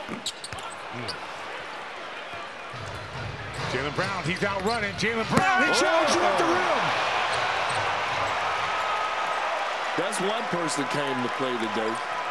Jaylen Brown, he's out running. Jaylen Brown, he challenged you at the rim. That's one person came to play today.